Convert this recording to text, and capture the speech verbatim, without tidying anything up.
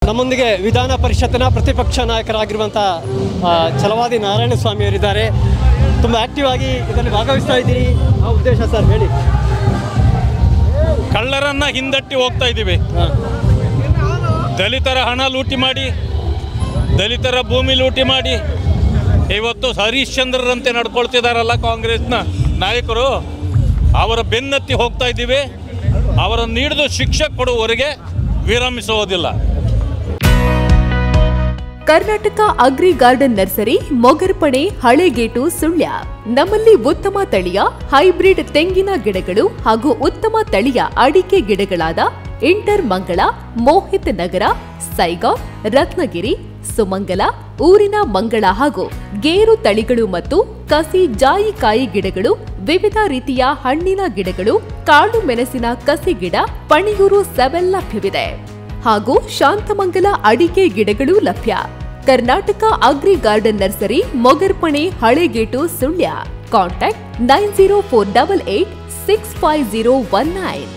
ನಮ್ಮೊಂದಿಗೆ ವಿಧಾನ ಪರಿಷತ್ತಿನ ಪ್ರತಿಪಕ್ಷ ನಾಯಕರಾಗಿರುವಂಥ ಛಲವಾದಿ ನಾರಾಯಣಸ್ವಾಮಿ ಅವರಿದ್ದಾರೆ. ತುಂಬ ಆಕ್ಟಿವ್ ಆಗಿ ಇದರಲ್ಲಿ ಭಾಗವಹಿಸ್ತಾ ಇದ್ದೀರಿ. ಆ ಉದ್ದೇಶ ಸರ್ ಹೇಳಿ. ಕಳ್ಳರನ್ನ ಹಿಂದಟ್ಟಿ ಹೋಗ್ತಾ ಇದ್ದೀವಿ. ದಲಿತರ ಹಣ ಲೂಟಿ ಮಾಡಿ, ದಲಿತರ ಭೂಮಿ ಲೂಟಿ ಮಾಡಿ ಇವತ್ತು ಹರಿಶ್ಚಂದ್ರರಂತೆ ನಡ್ಕೊಳ್ತಿದ್ದಾರಲ್ಲ ಕಾಂಗ್ರೆಸ್ನ ನಾಯಕರು, ಅವರ ಬೆನ್ನತ್ತಿ ಹೋಗ್ತಾ ಇದ್ದೀವಿ. ಅವರನ್ನು ಹಿಡಿದು ಶಿಕ್ಷೆ ಕೊಡುವವರೆಗೆ ವಿರಮಿಸುವುದಿಲ್ಲ. Karnataka agri garden nursery, Mogarpane, Halegate, Sullia. ನಮ್ಮಲ್ಲಿ ಉತ್ತಮ ತಳಿಯ ಹೈಬ್ರಿಡ್ ತೆಂಗಿನ ಗಿಡಗಳು ಹಾಗೂ ಉತ್ತಮ ತಳಿಯ ಅಡಿಕೆ ಗಿಡಗಳಾದ ಇಂಟರ್ ಮಂಗಳ, ಮೋಹಿತ್ ನಗರ, ಸೈಗಾವ್, ರತ್ನಗಿರಿ, ಸುಮಂಗಲ, ಊರಿನ ಮಂಗಳ ಹಾಗೂ ಗೇರು ತಳಿಗಳು ಮತ್ತು ಕಸಿ ಜಾಯಿಕಾಯಿ ಗಿಡಗಳು, ವಿವಿಧ ರೀತಿಯ ಹಣ್ಣಿನ ಗಿಡಗಳು, ಕಾಳು ಮೆಣಸಿನ ಕಸಿ ಗಿಡ, ಪಣಿಯೂರು ಸೆವೆನ್ ಲಭ್ಯವಿದೆ ಹಾಗೂ ಶಾಂತಮಂಗಲ ಅಡಿಕೆ ಗಿಡಗಳು ಲಭ್ಯ. Karnataka agri garden nursery, Mogarpane, Halegate, Sullia. Contact nine zero four double eight six five zero one nine.